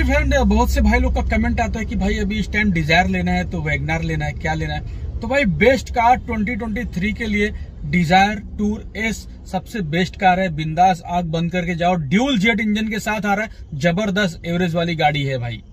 Dear friend, बहुत से भाई लोग का कमेंट आता है कि भाई अभी इस टाइम डिजायर लेना है तो वैगनार लेना है, क्या लेना है। तो भाई बेस्ट कार 2023 के लिए डिजायर टूर एस सबसे बेस्ट कार है। बिंदास आग बंद करके जाओ, ड्यूल जेट इंजन के साथ आ रहा है, जबरदस्त एवरेज वाली गाड़ी है भाई।